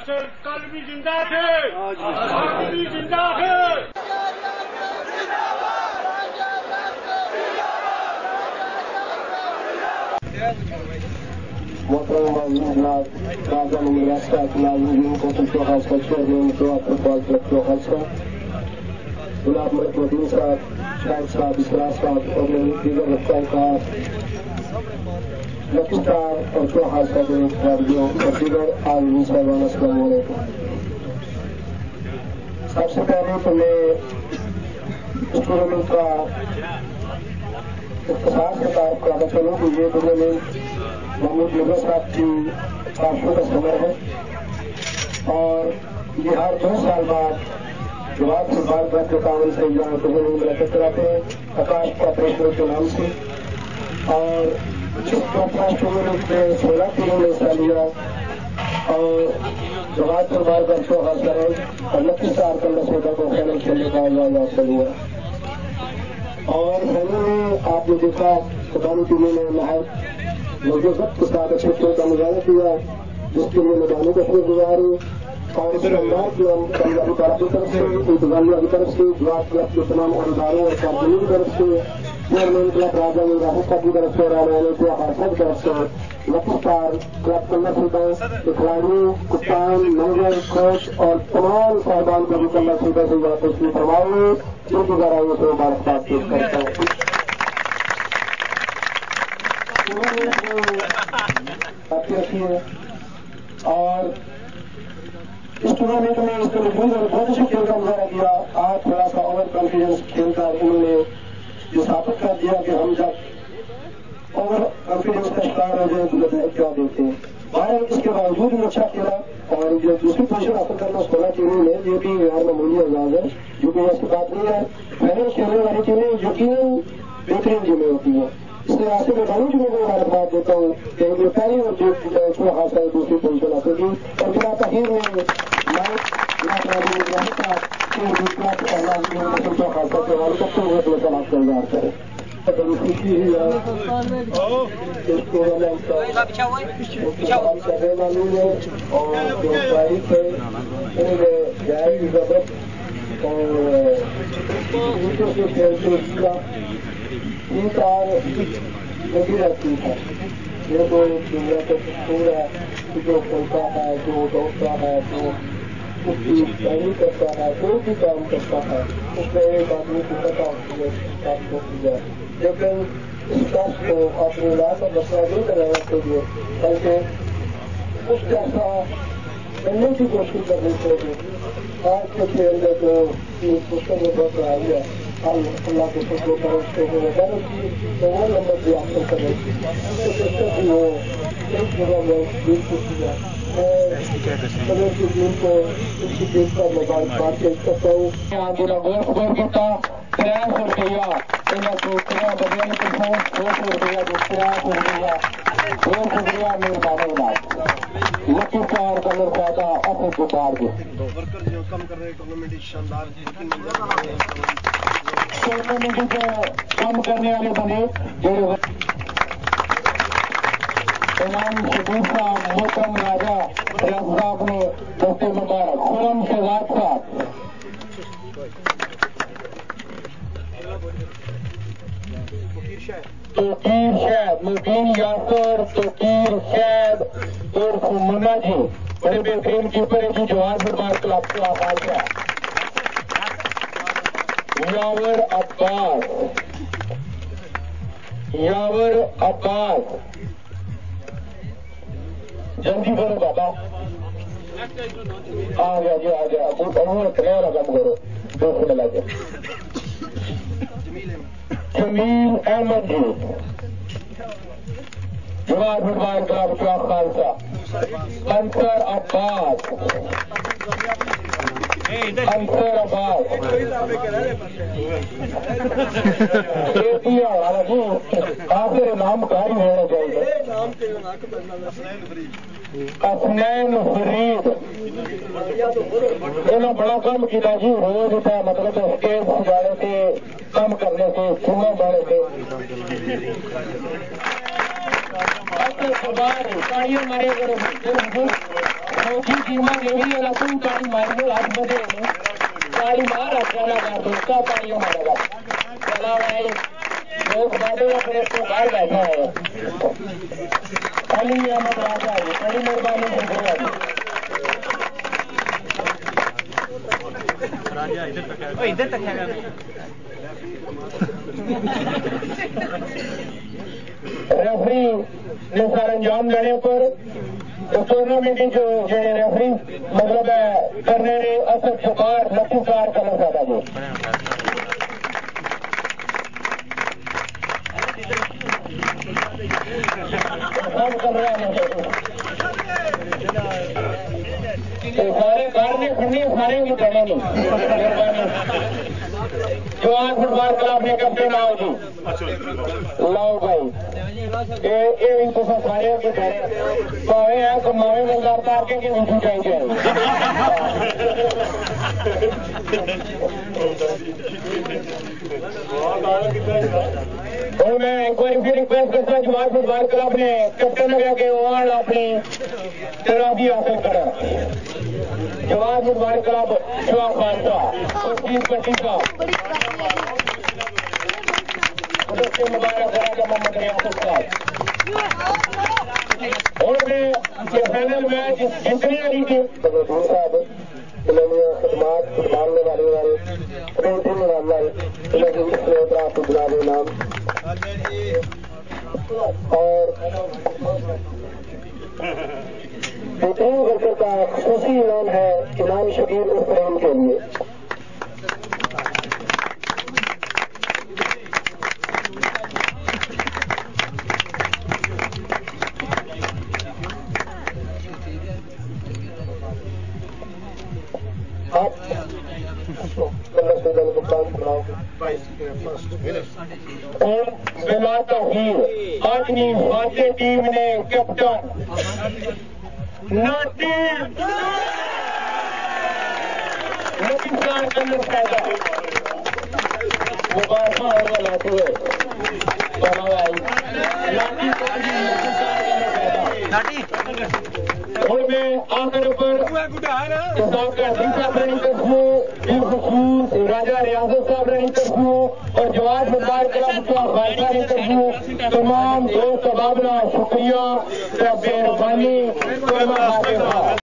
اصل کل بھی زندہ تھے آج بھی زندہ ہے. محترم راجہ ریاست ناظرین کو خوشو خاص کا چیئرمین تو آپ کو خالصہ جناب ملک الدین صاحب شاہد صاحب اسرار صاحب اور دیگر رفتار کا لکشتار اور چو خاص کا جو اور دیگر عالمی صاحبان السلام علیکم. سب سے پہلے تو میں اس ٹورنامنٹ کا اختصاص کا تعارف کرانا چاہوں کہ یہ ٹورنامنٹ محمود مغل صاحب کی کاشوں کا سفر ہے اور یہ ہر 2 سال بعد جواب سے بال بھر کے تعاون سے جہاں ٹورنامنٹ مرکز کراتے ہیں آکاش کارپوریشن کے نام سے. اور جس ٹورنامنٹ میں 16 ٹیموں نے حصہ لیا اور جواب سے بال بھر کو حاصل ہے اور 29 کا مسودہ کو فائنل کھیلنے کا اعزاز حاصل ہوا. اور فائنل میں آپ نے دیکھا تمام ٹیموں نے نہایت مضبوط کے ساتھ اچھے کھیل کا مظاہرہ کیا جس کے لیے میدانوں کو شکر گزار ہوں. اور اس انداز میں ہم پنجابی طرف کی طرف سے انتظامیہ کی طرف سے جواب کلب کے تمام عہدیداروں اور کارکنوں کی طرف سے چیئرمین کلب راجہ ریاست کی طرف سے رانا کو خالصہ کی طرف سے لکشتار کلب کلر سلطان کھلاڑیوں کپتان مینیجر کوچ اور تمام صاحبان کو بھی کلر سلطان سے یہاں تشریف فرمائیں جن کی ذرائع سے مبارکباد پیش کرتا ہوں. اور اس ٹورنامنٹ میں اس کو مضبوط اور بہت اچھے کھیل کا مظاہرہ کیا. آج تھوڑا سا اوور کانفیڈینس کھیل کر انہوں نے یہ ثابت کر دیا کہ ہم جب اوور کانفیڈینس کا شکار ہو جائے تو نتائج کیا دیتے ہیں. باہر اس کے باوجود بھی اچھا کھیلا اور جو دوسری پوزیشن حاصل کرنا 16 ٹیموں میں یہ بھی غیر معمولی اعزاز ہے جو کہ ایسی بات نہیں ہے. فائنل کھیلنے والی ٹیمیں یقیناً بہترین ٹیمیں ہوتی ہیں. اس طرح سے میں دونوں ٹیموں کو مبارکباد دیتا ہوں کہ یہ پہلی اور جو خاصا دوسری پوزیشن حاصل کی اور بلا تاخیر میں خاصا کے حوالے کرتے ہوئے اپنے سلام کا اظہار کریں. بڑی خوشی ہوئی ہے اس ٹورنامنٹ کا کرنے والی ہے اور جو تاریخ ہے انہوں نے جائز ضبط اور دوسروں سے کھیلتے کیا 3 سال لگی رہتی ہے. یہ تو دنیا کا دستور ہے جو کھیلتا ہے جو دوڑتا ہے جو اس کی تیاری کرتا ہے کوئی بھی کام کرتا ہے اس میں ایک آدمی کی پتہ ہوتی ہے کام کو کی جائے. لیکن اس شخص کو اپنی علاج کا مسئلہ نہیں کرانا چاہیے بلکہ اس جیسا بننے کی کوشش کرنی چاہیے. آج کے کھیل میں جو مشکل میں بہت رہی ہے اللہ کے فضل و کرم سے محنت کی تو وہ نمبر بھی حاصل کرے بھی ہو ایک جگہ میں بالکل کیا میں کی ٹیم کو اس کی ٹیم کا مبارکباد پیش کرتا ہوں. گوشت گول کیا 300 روپیہ انہیں کو بدلنے کے ساتھ 200 روپیہ 300 روپیہ بہت شکریہ مہربانی بات لکی چار کلر پیدا اپنے گزار کے کم کر رہے ٹورنامنٹ شاندار ٹورنامنٹ کو کم کرنے والے بنے جو امام شہید صاحب محترم راجہ ریاض صاحب نے دوست مبارک خرم شہزاد صاحب توقیر شاید مبین یاسر توقیر شاید اور منا جی بڑے بہترین کیپر ہیں جو جوان فٹبال کلب سے آغاز ہے. یاور عباس جلدی کرو بابا آ گیا جی آ گیا کلیئر کام کرو 2 منٹ لگے. جمیل احمد جی جوان فٹبال کلب کا خالصہ. انصر عباس انصر عباس آخر نام کاری ہونا چاہیے. اسنین فرید انہوں بڑا کام کیا جی روز کا مطلب اسٹیج سجانے سے کام کرنے سے چونا بڑھے سے مارے کرو سوچی قیمت یہی ہے نا تم کاڑی مارنے ہاتھ بدے کاڑی مار اچھا کر دو اس کا پانی مارے گا چلا بھائی لوگ بیٹھے ہوئے پھر اس کو باہر بیٹھا ہے علی احمد راجا جی بڑی مہربانی شکریہ جی ادھر تک ہے ریفری نے سر انجام دینے پر ٹورنامنٹ جو ریفری مطلب کرنے نے اصل شکار لکھوکار کرنا چاہتا جی سارے کار نے کھڑنی سارے کو دینے نہیں جو آج فٹ بال کلب نے کیپٹن آؤ جی لاؤ بھائی یہ تو سارے کو دینے پاوے ہے کماوے بلدار تار کے اونچی چاہیے اور میں ایک بار پھر ریکویسٹ کرتا ہوں جماعت فٹ بال کلب نے کیپٹن لگا کے وہ اپنی ترابی حاصل کرا جماعت فٹ بال کلب شوا خالصہ اس کی کٹی کا مبارک خراج محمد ریاست صاحب اور میں فائنل میچ جتنی والی تھی صاحب خدمات ڈالنے والے نام اور بہترین ورکر کا خصوصی انعام ہے امام شبیر الفریم کے لیے بلا توفیق آدمی فاتح ٹیم نے کیپٹن مبارکہ اور لاتے ہوئے اور میں آخر پر راجا ریاست صاحب نے انٹرویو اور جواب مبارک کلب کا خالصہ انٹرویو تمام دوست تبادلہ شکریہ مہربانی